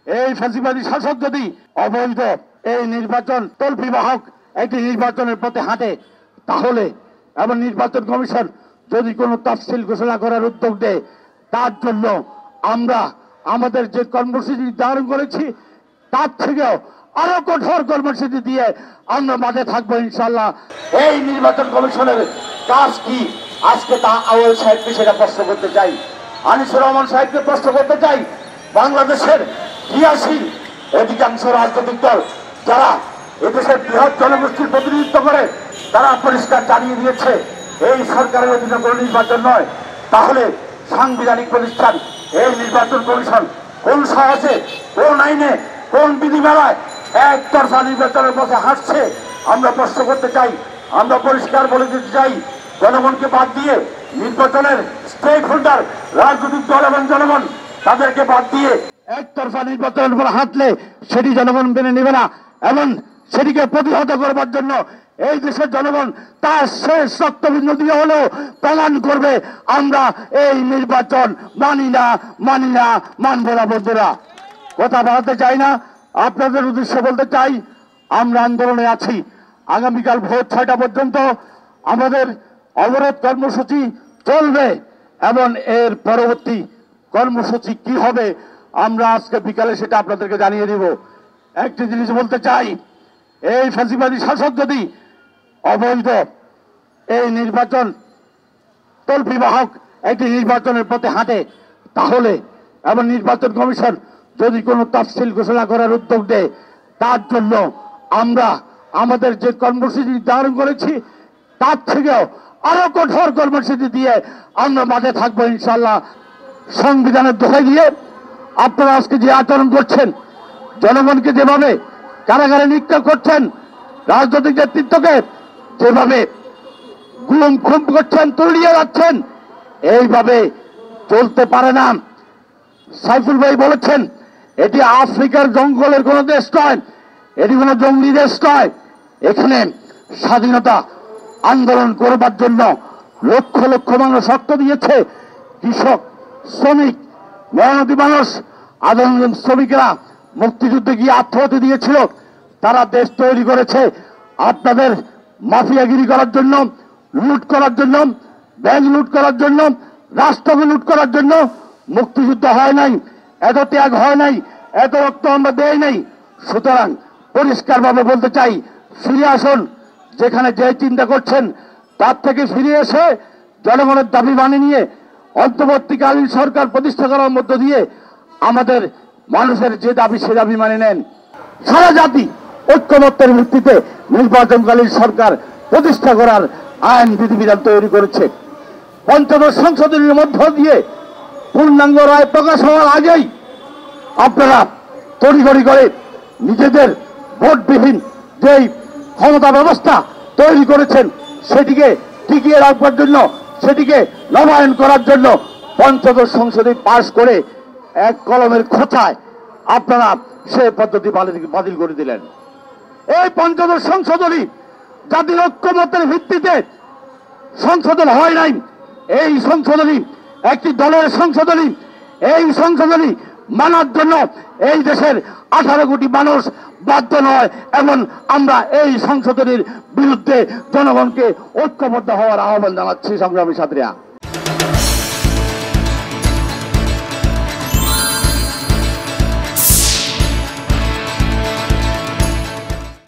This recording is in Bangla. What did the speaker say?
এই ফ্যাসিবাদী শাসক যদি অবৈধ এই নির্বাচন তল্পিবাহক একটি নির্বাচনের পথে হাঁটে তাহলে এবং নির্বাচন কমিশন যদি কোনো তফসিল ঘোষণা করার উদ্যোগ নেয় তার জন্য আমরা আমাদের যে কর্মসূচি নির্ধারণ করেছি তার থেকেও আরো কঠোর কর্মসূচি দিয়ে আমরা মাঠে থাকবো ইনশাল্লাহ। এই নির্বাচন কমিশনের কাজ কি আজকে তা আওয়াল সাহেবকে সেটা প্রশ্ন করতে চাই, আনিসুর রহমান সাহেবকে প্রশ্ন করতে চাই। বাংলাদেশের ৮২ অধিকাংশ রাজনৈতিক দল যারা এদেশের বৃহৎ জনগোষ্ঠীর প্রতিনিধিত্ব করে তারা পরিষ্কার জানিয়ে দিয়েছে এই সরকারের অধীনে কোনো নির্বাচন নয়। তাহলে সাংবিধানিক প্রতিষ্ঠান এই নির্বাচন কমিশন কোন সাহসে, কোন আইনে, কোন বিধিমালায় একতরফা নির্বাচনের পথে হাঁটছে আমরা প্রশ্ন করতে চাই। আমরা পরিষ্কার বলে দিতে চাই, জনগণকে বাদ দিয়ে নির্বাচনের স্টেক হোল্ডার রাজনৈতিক দল এবং জনগণ তাদেরকে বাদ দিয়ে একতরফা নির্বাচনের উপর হাঁটলে সেটি জনগণ মেনে নেবে না এবং সেটিকে প্রতিহত করবার জন্য এই দেশের জনগণ তার শেষ রক্তবিন্দু দিয়ে হলেও প্রমাণ করবে আমরা এই নির্বাচন মানি না, মানি না, মানব না। বন্ধুরা, কথা বাড়াতে চাই না, আপনাদের উদ্দেশ্যে বলতে চাই আমরা আন্দোলনে আছি। আগামীকাল ভোর ৬টা পর্যন্ত আমাদের অবরোধ কর্মসূচি চলবে এবং এর পরবর্তী কর্মসূচি কি হবে আমরা আজকে বিকালে সেটা আপনাদেরকে জানিয়ে দিব। একটি জিনিস বলতে চাই, এই ফ্যাসিবাদী শাসক যদি অবৈধ এই নির্বাচন তল্পিবাহক একটি নির্বাচনের পথে হাঁটে তাহলে এবং নির্বাচন কমিশন যদি কোনো তফসিল ঘোষণা করার উদ্যোগ নেয় তার জন্য আমরা আমাদের যে কর্মসূচি নির্ধারণ করেছি তার থেকেও আরো কঠোর কর্মসূচি দিয়ে আমরা মাঠে থাকবো ইনশাল্লাহ। সংবিধানের দোহাই দিয়ে আপনারা আজকে যে আচরণ করছেন, জনগণকে যেভাবে কারাগারে নিক্ষেপ করছেন, রাজনৈতিক নেতৃত্বকে যেভাবে গুম খুম করছেন, তুলিয়ে যাচ্ছেন, এইভাবে চলতে পারে না। সাইফুল ভাই বলেছেন এটি আফ্রিকার জঙ্গলের কোন দেশ নয়, এটি কোন জঙ্গলি দেশ নয়। এখানে স্বাধীনতা আন্দোলন করবার জন্য লক্ষ লক্ষ মানুষ রক্ত দিয়েছে। কৃষক, শ্রমিক, মেহনতি মানুষ, আন্দোলন শ্রমিকরা মুক্তিযুদ্ধে গিয়ে আত্মহত্যা দিয়েছিল। তারা দেশ তৈরি করেছে আপনাদের মাফিয়াগিরি করার জন্য, লুট করার জন্য, ব্যাংক লুট করার জন্য, রাষ্ট্রকে লুট করার জন্য। মুক্তিযুদ্ধ হয় নাই, এত ত্যাগ হয় নাই, এত রক্ত আমরা দেয় নাই। সুতরাং পরিষ্কারভাবে বলতে চাই, ফিরে আসুন। যেখানে যে চিন্তা করছেন তার থেকে ফিরে এসে জনগণের দাবি মানিয়ে নিয়ে অন্তর্বর্তীকালীন সরকার প্রতিষ্ঠা করার মধ্য দিয়ে আমাদের মানুষের যে দাবি সে দাবি মানে নেন। সারা জাতি ঐক্যমত্যের ভিত্তিতে নির্বাচনকালীন সরকার প্রতিষ্ঠা করার আইন বিধিবিধান তৈরি করেছে। পঞ্চদশ সংশোধনীর মধ্য দিয়ে পূর্ণাঙ্গ রায় প্রকাশ হওয়ার আগেই আপনারা তড়িঘড়ি করে নিজেদের ভোটবিহীন যেই ক্ষমতা ব্যবস্থা তৈরি করেছেন সেটিকে টিকিয়ে রাখবার জন্য, সেটিকে নবায়ন করার জন্য পঞ্চদশ সংশোধনী পাশ করে এক কলমের খোঁচায় আপনারা সে পদ্ধতি বাতিল করে দিলেন। এই পঞ্চদশ সংশোধনী জাতির ঐক্যমত্যের ভিত্তিতে সংশোধন হয় নাই। এই সংশোধনী একটি দলের সংশোধনী। এই সংশোধনী মানার জন্য এই দেশের 18 কোটি মানুষ বাধ্য নয় এবং আমরা এই সংশোধনীর বিরুদ্ধে জনগণকে ঐক্যবদ্ধ হওয়ার আহ্বান জানাচ্ছি। সংগ্রামী সাথীরা।